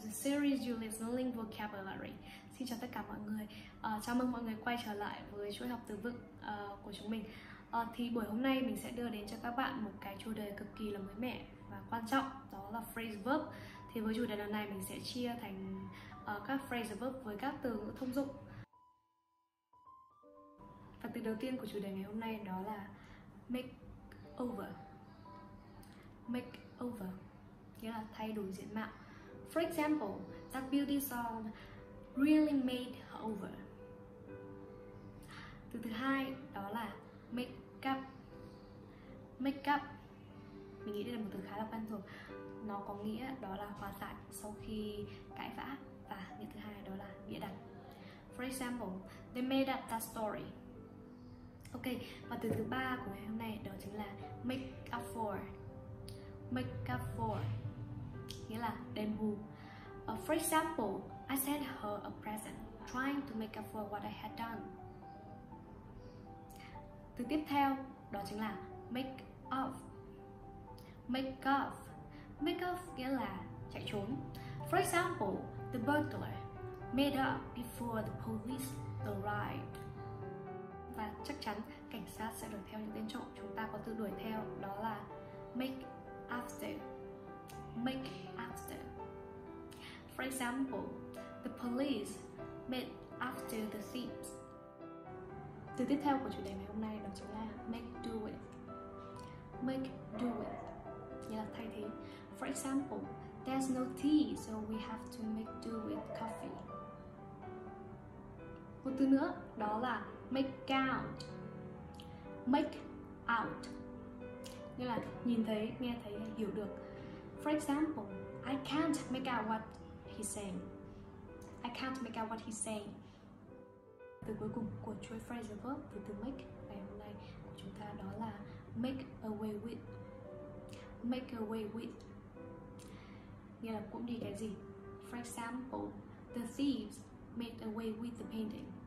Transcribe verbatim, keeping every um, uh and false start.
the series You Listening Vocabulary. Xin chào tất cả mọi người, uh, chào mừng mọi người quay trở lại với chuỗi học từ vựng uh, của chúng mình. uh, Thì buổi hôm nay mình sẽ đưa đến cho các bạn một cái chủ đề cực kỳ là mới mẻ và quan trọng, đó là phrase verb. Thì với chủ đề lần này mình sẽ chia thành uh, các phrase verb với các từ ngữ thông dụng. Và từ đầu tiên của chủ đề ngày hôm nay đó là make over. Make over nghĩa là thay đổi diện mạo. For example, that beauty salon really made her over. Từ thứ hai đó là make up. Make up mình nghĩ đây là một từ khá là quen thuộc. Nó có nghĩa đó là hòa giải sau khi cãi vã, và nghĩa thứ hai đó là bịa đặt. For example, they made up that story. Ok, và từ thứ ba của ngày hôm nay đó chính là make up for. Make up for nghĩa là đền bù. uh, For example, I sent her a present trying to make up for what I had done. Từ tiếp theo đó chính là make off. Make off Make off nghĩa là chạy trốn. For example, the burglar made up before the police arrived. Và chắc chắn cảnh sát sẽ đuổi theo những tên trộm. Chúng ta có từ đuổi theo đó là make after. Make after. For example, the police made after the thieves. Từ tiếp theo của chủ đề ngày hôm nay đó chính là make do with. Make do with nghĩa là thay thế. For example, there's no tea, so we have to make do with coffee. Một từ nữa đó là make out. Make out nghĩa là nhìn thấy, nghe thấy, hiểu được. For example, I can't make out what he's saying. I can't make out what he's saying. Từ cuối cùng của chuỗi phrasal verb, từ từ make ngày hôm nay của chúng ta đó là make away with. Make away with nghĩa là cũng đi cái gì. For example, the thieves made away with the painting.